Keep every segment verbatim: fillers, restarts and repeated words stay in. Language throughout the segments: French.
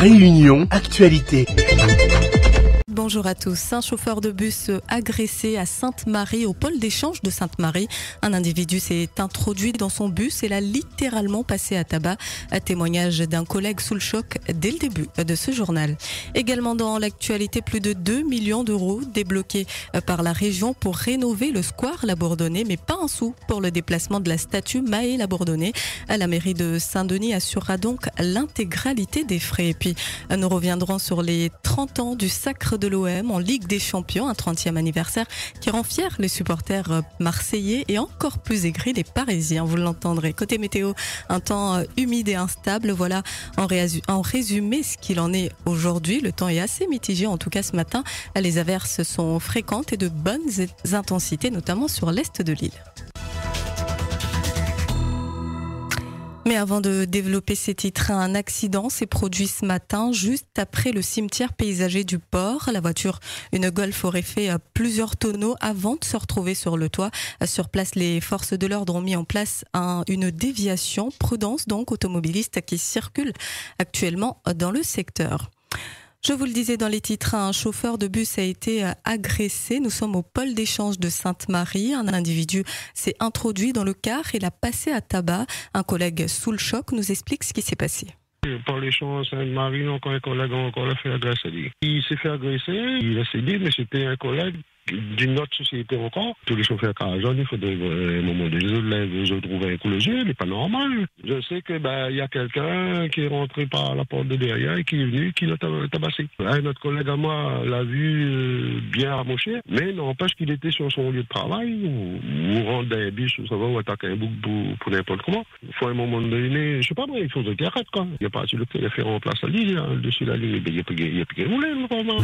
Réunion Actualité. Bonjour à tous. Un chauffeur de bus agressé à Sainte-Marie, au pôle d'échange de Sainte-Marie. Un individu s'est introduit dans son bus et l'a littéralement passé à tabac. Un témoignage d'un collègue sous le choc dès le début de ce journal. Également dans l'actualité, plus de deux millions d'euros débloqués par la région pour rénover le square La Bourdonnais, mais pas un sou pour le déplacement de la statue Mahé La Bourdonnais. La mairie de Saint-Denis assurera donc l'intégralité des frais. Et puis, nous reviendrons sur les trente ans du sacre de l'O M en Ligue des Champions, un trentième anniversaire qui rend fiers les supporters marseillais et encore plus aigris les Parisiens, vous l'entendrez. Côté météo, un temps humide et instable, voilà en, réasu- en résumé ce qu'il en est aujourd'hui. Le temps est assez mitigé, en tout cas ce matin. Les averses sont fréquentes et de bonnes intensités, notamment sur l'est de l'île. Mais avant de développer ces titres, un accident s'est produit ce matin juste après le cimetière paysager du port. La voiture, une Golf, aurait fait plusieurs tonneaux avant de se retrouver sur le toit. Sur place, les forces de l'ordre ont mis en place un, une déviation. Prudence donc, automobilistes qui circulent actuellement dans le secteur. Je vous le disais dans les titres, un chauffeur de bus a été agressé. Nous sommes au pôle d'échange de Sainte-Marie. Un individu s'est introduit dans le car et l'a passé à tabac. Un collègue sous le choc nous explique ce qui s'est passé. Par l'échange Sainte-Marie, encore un collègue encore l'a fait agresser. Il s'est fait agresser, il a cédé, mais c'était un collègue d'une autre société encore. Tous les chauffeurs carajan, il faudrait à un moment donné, je trouve un coup le jeu, il n'est pas normal. Je sais que ben il y a quelqu'un qui est rentré par la porte de derrière et qui est venu, qui l'a tabassé. Un autre collègue à moi l'a vu bien amoché, mais n'empêche qu'il était sur son lieu de travail, ou, ou rentre dans un bus, ça va, ou attaquer un bouc pour, pour n'importe comment. Il faut à un moment donné, je sais pas, il faut qu'il arrête, quoi. Il n'y a pas assez de temps, il a fait en place à l'île, dessus la ligne, il n'y a plus qu'à rouler, vraiment.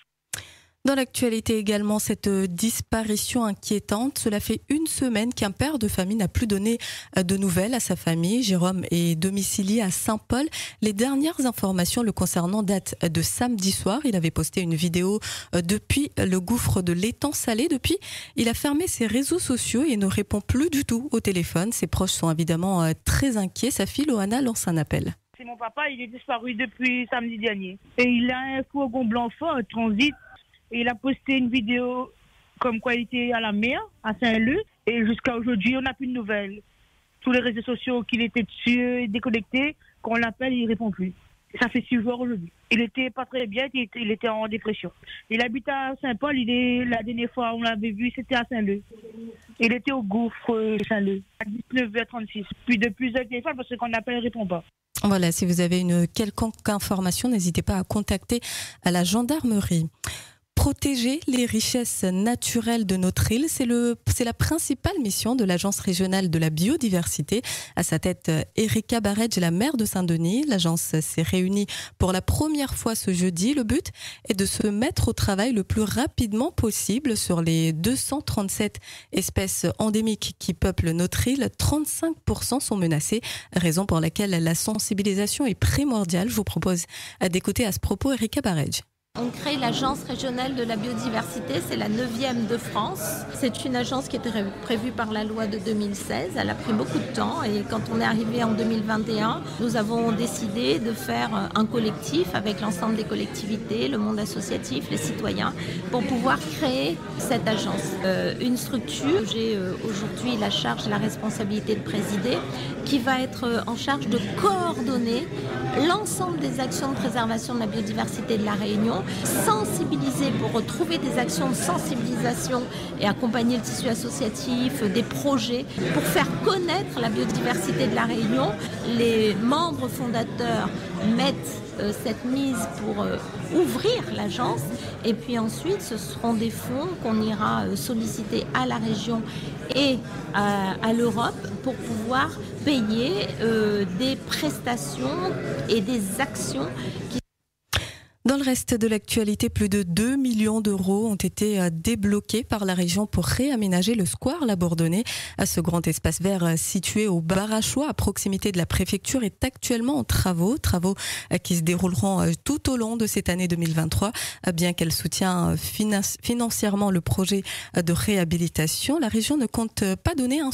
Dans l'actualité également, cette disparition inquiétante. Cela fait une semaine qu'un père de famille n'a plus donné de nouvelles à sa famille. Jérôme est domicilié à Saint-Paul. Les dernières informations le concernant datent de samedi soir. Il avait posté une vidéo depuis le gouffre de l'étang salé. Depuis, il a fermé ses réseaux sociaux et ne répond plus du tout au téléphone. Ses proches sont évidemment très inquiets. Sa fille Loana lance un appel. C'est mon papa, il est disparu depuis samedi dernier. Et il a un fourgon blanc fort, un transit. Et il a posté une vidéo comme quoi il était à la mer, à Saint-Leu. Et jusqu'à aujourd'hui, on n'a plus de nouvelles. Tous les réseaux sociaux qu'il était dessus, déconnectés, quand on l'appelle, il ne répond plus. Ça fait six jours aujourd'hui. Il était pas très bien, il était, il était en dépression. Il habite à Saint-Paul, il est, la dernière fois on l'avait vu, c'était à Saint-Leu. Il était au gouffre Saint-Leu, à dix-neuf heures trente-six. Puis de plusieurs téléphones, parce qu'on appelle, il ne répond pas. Voilà, si vous avez une quelconque information, n'hésitez pas à contacter à la gendarmerie. Protéger les richesses naturelles de notre île, c'est le, c'est la principale mission de l'Agence régionale de la biodiversité. À sa tête, Erika Baredj, la maire de Saint-Denis. L'agence s'est réunie pour la première fois ce jeudi. Le but est de se mettre au travail le plus rapidement possible sur les deux cent trente-sept espèces endémiques qui peuplent notre île. trente-cinq pour cent sont menacées, raison pour laquelle la sensibilisation est primordiale. Je vous propose d'écouter à ce propos Erika Baredj. On crée l'Agence régionale de la biodiversité, c'est la neuvième de France. C'est une agence qui était prévue par la loi de deux mille seize. Elle a pris beaucoup de temps et quand on est arrivé en deux mille vingt et un, nous avons décidé de faire un collectif avec l'ensemble des collectivités, le monde associatif, les citoyens, pour pouvoir créer cette agence. Euh, une structure, j'ai euh, aujourd'hui la charge et la responsabilité de présider, qui va être en charge de coordonner l'ensemble des actions de préservation de la biodiversité de la Réunion, sensibiliser pour retrouver des actions de sensibilisation et accompagner le tissu associatif, des projets pour faire connaître la biodiversité de la Réunion. Les membres fondateurs mettent euh, cette mise pour euh, ouvrir l'agence et puis ensuite ce seront des fonds qu'on ira euh, solliciter à la région et à, à l'Europe pour pouvoir payer euh, des prestations et des actions qui Dans le reste de l'actualité, plus de deux millions d'euros ont été débloqués par la région pour réaménager le square La Bourdonnais. Ce grand espace vert situé au Barachois, à proximité de la préfecture, est actuellement en travaux. Travaux qui se dérouleront tout au long de cette année deux mille vingt-trois. Bien qu'elle soutient financièrement le projet de réhabilitation, la région ne compte pas donner un sou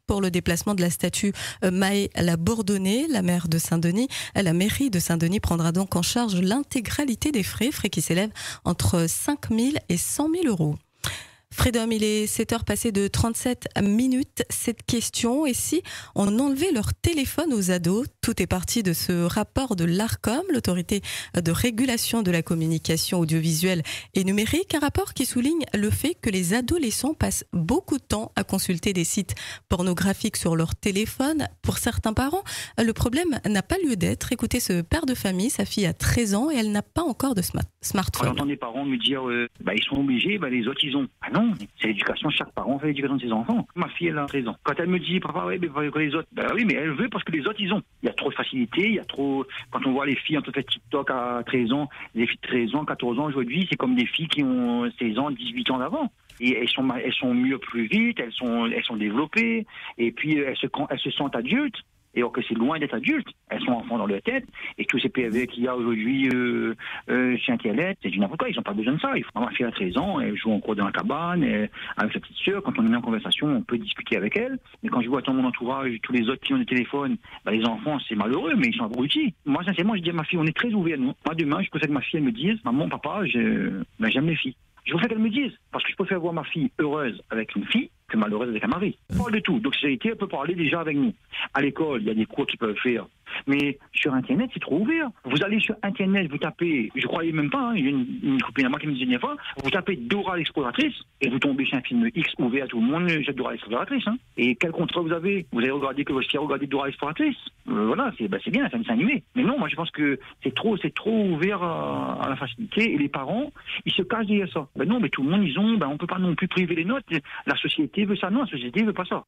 pour le déplacement de la statue Maë la Bourdonnais, la maire de Saint-Denis. La mairie de Saint-Denis prendra donc en charge l'intégralité des frais, frais qui s'élèvent entre cinq mille et cent mille euros. Freedom, il est sept heures passées de trente-sept minutes. Cette question, et si on enlevait leur téléphone aux ados? Tout est parti de ce rapport de l'ARCOM, l'autorité de régulation de la communication audiovisuelle et numérique. Un rapport qui souligne le fait que les adolescents passent beaucoup de temps à consulter des sites pornographiques sur leur téléphone. Pour certains parents, le problème n'a pas lieu d'être. Écoutez ce père de famille, sa fille a treize ans et elle n'a pas encore de sma- smartphone. J'entends des parents me dire euh, bah, ils sont obligés, bah, les autres ils ont. Ah non, c'est l'éducation, chaque parent fait l'éducation de ses enfants. Ma fille elle a treize ans. Quand elle me dit papa, ouais, mais que les autres, bah oui, mais elle veut parce que les autres ils ont. Il y a trop de facilité, il y a trop. Quand on voit les filles en tout fait TikTok à treize ans, les filles de treize ans, quatorze ans aujourd'hui, c'est comme des filles qui ont seize ans, dix-huit ans d'avant. Et elles sont, elles sont mieux plus vite, elles sont, elles sont développées, et puis elles se, elles se sentent adultes. Et alors que c'est loin d'être adultes, elles sont enfants dans leur tête, et tous ces P V qu'il y a aujourd'hui euh, euh, sur Internet, c'est du n'importe quoi, ils n'ont pas besoin de ça. Ma fille a treize ans, elle joue encore dans la cabane, elle, avec sa petite sœur, quand on est en conversation, on peut discuter avec elle. Mais quand je vois dans mon entourage, tous les autres qui ont des téléphones, bah, les enfants, c'est malheureux, mais ils sont abrutis. Moi, sincèrement, je dis à ma fille, on est très ouverts, nous. Moi, demain, je préfère que ma fille, elle me dise, maman, papa, je, ben, j'aime les filles. Je préfère qu'elle me dise, parce que je préfère voir ma fille heureuse avec une fille que malheureuse avec un mari. On parle de tout. Donc, sexualité, elle peut parler déjà avec nous. À l'école, il y a des cours qu'ils peuvent faire. Mais sur Internet, c'est trop ouvert. Vous allez sur Internet, vous tapez, je croyais même pas, hein, il y a une, une copine à moi qui me disait une fois, vous tapez Dora l'exploratrice, et vous tombez sur un film X ouvert à tout le monde, j'ai Dora l'exploratrice. Hein. Et quel contrat vous avez? Vous avez regardé que votre fille a regardé Dora l'exploratrice. Euh, voilà, c'est, bah, c'est bien, c'est un dessin animé. Mais non, moi je pense que c'est trop, c'est trop ouvert à, à la facilité, et les parents, ils se cachent derrière ça. Ben non, mais tout le monde, ils ont, ben on peut pas non plus priver les notes. La société veut ça, non, la société veut pas ça.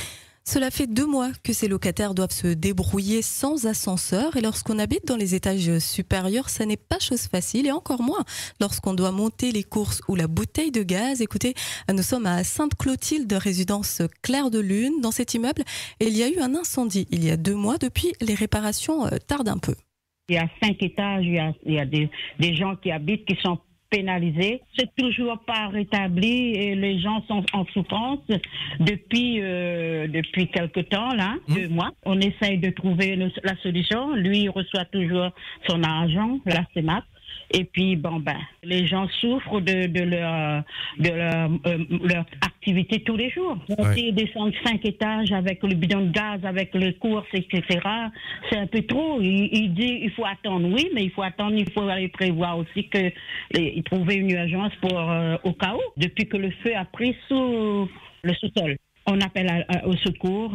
Cela fait deux mois que ces locataires doivent se débrouiller sans ascenseur et lorsqu'on habite dans les étages supérieurs, ça n'est pas chose facile et encore moins lorsqu'on doit monter les courses ou la bouteille de gaz. Écoutez, nous sommes à Sainte-Clotilde, résidence Clair de Lune. Dans cet immeuble, et il y a eu un incendie il y a deux mois. Depuis, les réparations tardent un peu. Il y a cinq étages, il y a, il y a des, des gens qui habitent qui sont pénalisés. C'est toujours pas rétabli et les gens sont en souffrance depuis euh, depuis quelque temps là, mmh. deux mois. On essaye de trouver le, la solution. Lui il reçoit toujours son argent, la C E M A P. Et puis bon ben, les gens souffrent de, de leur de leur, euh, leur activité tous les jours. Monter et descendre cinq étages avec le bidon de gaz, avec les courses, et cetera. C'est un peu trop. Il, il dit il faut attendre, oui, mais il faut attendre, il faut aller prévoir aussi que et, trouver une urgence pour euh, au cas où. Depuis que le feu a pris sous le sous-sol, on appelle à, à, au secours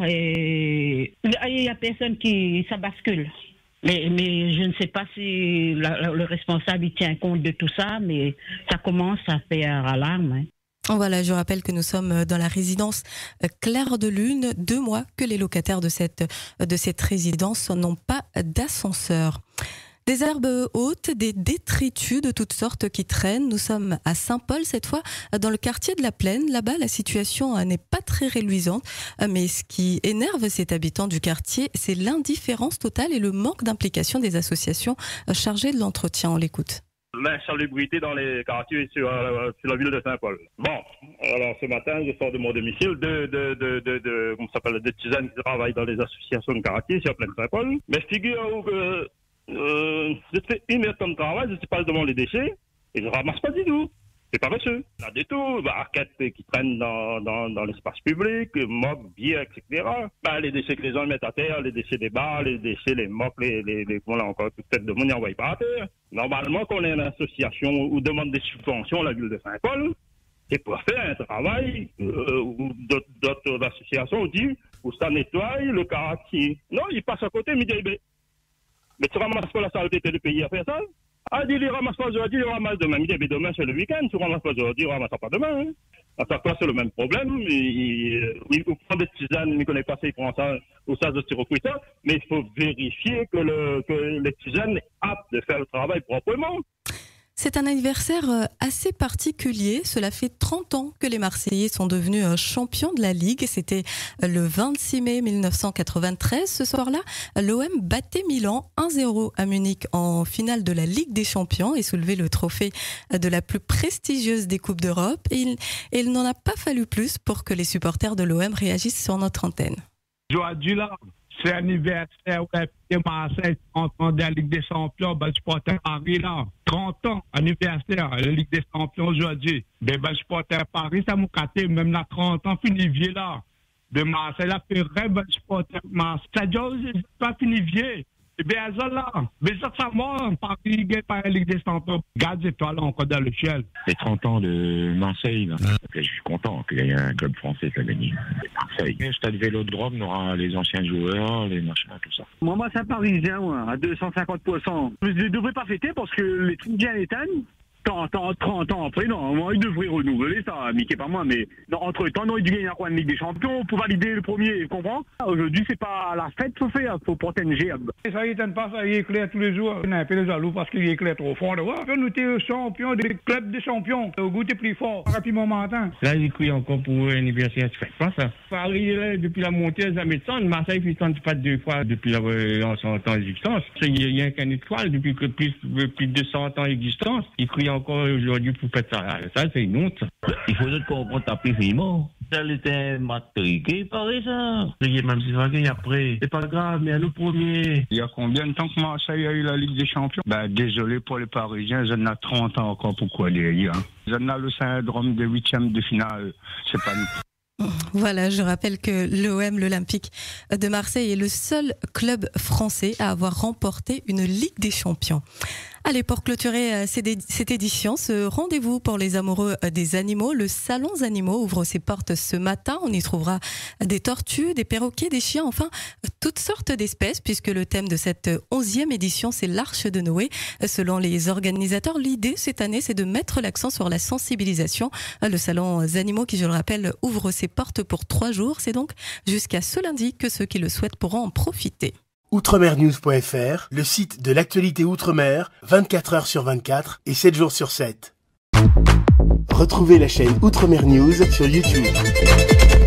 et il y a personne qui ça bascule. Mais, mais je ne sais pas si la, la, le responsable il tient compte de tout ça, mais ça commence à faire alarme. Hein. Voilà, je rappelle que nous sommes dans la résidence Clair de Lune, deux mois que les locataires de cette, de cette résidence n'ont pas d'ascenseur. Des herbes hautes, des détritus de toutes sortes qui traînent. Nous sommes à Saint-Paul cette fois, dans le quartier de la Plaine. Là-bas, la situation n'est pas très réluisante. Mais ce qui énerve ces habitants du quartier, c'est l'indifférence totale et le manque d'implication des associations chargées de l'entretien. On l'écoute. L'insalubrité dans les quartiers sur, euh, sur la ville de Saint-Paul. Bon, alors ce matin, je sors de mon domicile, de, de, de, de, de comment ça s'appelle, des tisanes qui travaillent dans les associations de quartier sur la Plaine Saint-Paul. Mais figure que Euh, je fais une heure comme travail, je suis pas devant les déchets, et je ramasse pas du tout. C'est paresseux. Là, du tout, bah, arcades qui traînent dans, dans, dans l'espace public, moques, bières, et cetera. Bah, les déchets que les gens mettent à terre, les déchets des bars, les déchets, les moques, les, les, les, voilà, encore toute tête de monde, n'envoie pas à terre. Normalement, quand on est une association ou demande des subventions à la ville de Saint-Paul, c'est pour faire un travail, euh, ou d'autres, d'autres associations disent, où ça nettoie le quartier. Non, ils passent à côté, mais ils disent, mais tu ramasses pas la saleté du pays à faire ça? Ah, dis, il ramasse pas aujourd'hui, il ramasse demain. Il dit, mais demain, c'est le week-end, tu ramasses pas aujourd'hui, il ramasse pas demain. Hein. À chaque fois, c'est le même problème. Il, il, il prend des tisanes, il ne connaît pas ça, il prend ça, ou ça, de styrofoam, mais il faut vérifier que, le, que les tisanes sont aptes de faire le travail proprement. C'est un anniversaire assez particulier. Cela fait trente ans que les Marseillais sont devenus champions de la Ligue. C'était le vingt-six mai mille neuf cent quatre-vingt-treize. Ce soir-là, l'O M battait Milan un zéro à Munich en finale de la Ligue des Champions et soulevait le trophée de la plus prestigieuse des Coupes d'Europe. Et il, et il n'en a pas fallu plus pour que les supporters de l'O M réagissent sur notre antenne. Aujourd'hui, là, c'est l'anniversaire où les Marseille sont de la Ligue des Champions, ben, je porte Paris là. trente ans, anniversaire, la Ligue des Champions aujourd'hui. Ben, ben, je porte Paris, ça m'a cassé, même là, trente ans, fini vieux là. De Marseille, là, fait rêve, ben, je porte Marseille. Ça dit, c'est pas fini vieux. Eh bien, ça là, mais ça, ça mort, Paris, gagne par la Ligue des Champions. Gardez-toi là encore dans le ciel. Les trente ans de Marseille, là. Je suis content qu'il y ait un club français qui a gagné. Marseille. Le stade Vélodrome, on aura les anciens joueurs, les machins, tout ça. Moi, moi c'est un Parisien, moi, à deux cent cinquante pour cent. Je ne devrais pas fêter parce que les trucs bien éteignent. trente ans après, non, moi, il devrait renouveler ça, Mickey, pas moi, mais non, entre temps, non, il dû gagner quoi, une Ligue des Champions pour valider le premier, tu comprends? Aujourd'hui, c'est pas la fête, faut faire, faut porter une G. Ça éteint pas, ça éclaire tous les jours. On a un peu les jaloux parce qu'il éclaire trop fort. Nous sommes champions des clubs des champions. Au goût est plus fort, rapidement matin. Là, j'ai cru encore pour l'anniversaire, tu fais pas ça. Paris, là, depuis la montée, ça m'étonne. Marseille, puis ça ne pas deux fois depuis la euh, cent ans d'existence. Il y a qu'une étoile depuis que plus, plus de deux cents ans d'existence. Il crie encore aujourd'hui pour faire ça. Ça, c'est une honte. Il faudrait comprendre ta primo. Ça était matriqué, pareil, ça. Même si ça gagne après, c'est pas grave, mais à le premier. Il y a combien de temps que Marseille a eu la Ligue des Champions? Ben, désolé pour les Parisiens, j'en ai trente ans encore pour quoi dire. J'en ai le syndrome des huitièmes de finale. C'est pas nous. Voilà, je rappelle que l'O M, l'Olympique de Marseille, est le seul club français à avoir remporté une Ligue des Champions. Allez, pour clôturer cette édition, ce rendez-vous pour les amoureux des animaux, le Salon Animaux ouvre ses portes ce matin. On y trouvera des tortues, des perroquets, des chiens, enfin toutes sortes d'espèces, puisque le thème de cette onzième édition, c'est l'Arche de Noé. Selon les organisateurs, l'idée cette année, c'est de mettre l'accent sur la sensibilisation. Le Salon Animaux, qui je le rappelle, ouvre ses portes pour trois jours. C'est donc jusqu'à ce lundi que ceux qui le souhaitent pourront en profiter. outremernews point f r, le site de l'actualité outre-mer, vingt-quatre heures sur vingt-quatre et sept jours sur sept. Retrouvez la chaîne Outremer News sur YouTube.